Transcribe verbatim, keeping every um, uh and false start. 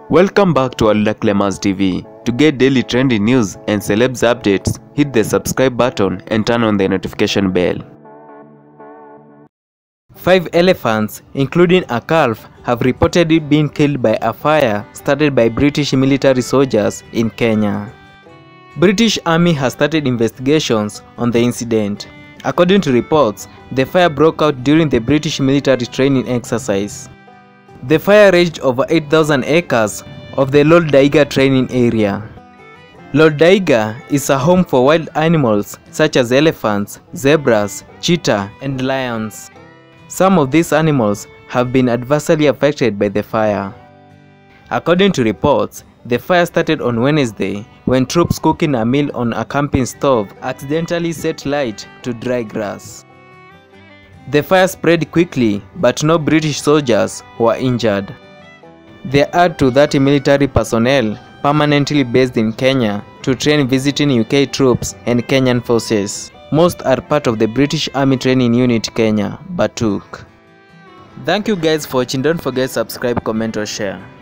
Welcome back to Aldaclemas T V. To get daily trending news and celebs updates, hit the subscribe button and turn on the notification bell. Five elephants, including a calf, have reportedly been killed by a fire started by British military soldiers in Kenya. British Army has started investigations on the incident. According to reports, the fire broke out during the British military training exercise. The fire raged over eight thousand acres of the Loldaiga training area. Loldaiga is a home for wild animals such as elephants, zebras, cheetah, and lions. Some of these animals have been adversely affected by the fire. According to reports, the fire started on Wednesday when troops cooking a meal on a camping stove accidentally set light to dry grass. The fire spread quickly, but no British soldiers were injured. There are two hundred thirty military personnel permanently based in Kenya to train visiting U K troops and Kenyan forces. Most are part of the British Army Training Unit Kenya, B A T U K. Thank you guys for watching. Don't forget to subscribe, comment or share.